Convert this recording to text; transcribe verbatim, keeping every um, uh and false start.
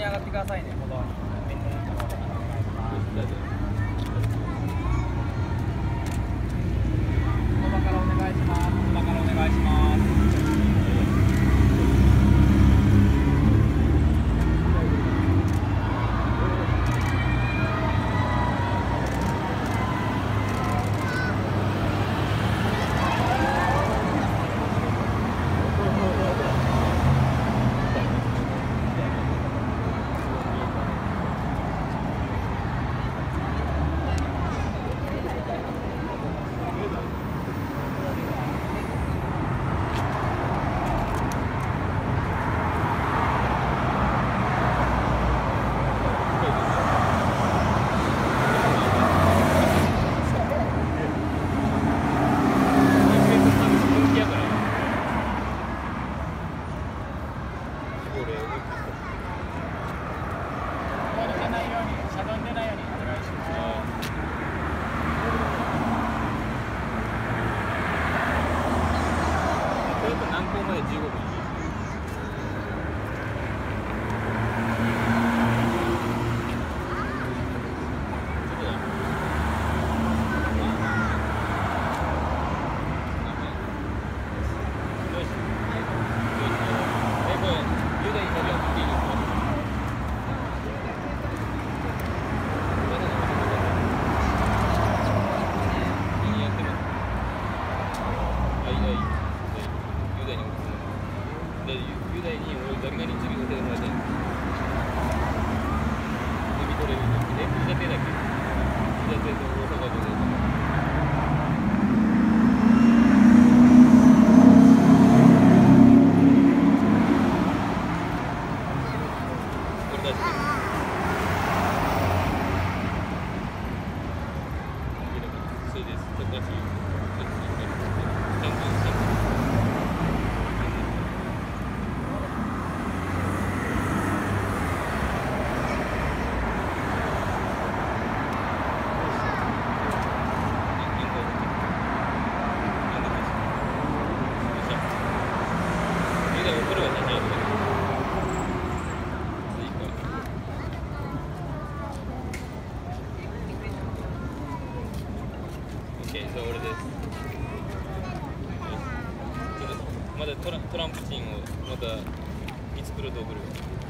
に上がってくださいね。歩道に。そばからお願いします。そばからお願いします。 俺です。ちょっとまだトラ、トランプチンをまたいつ来ると送る。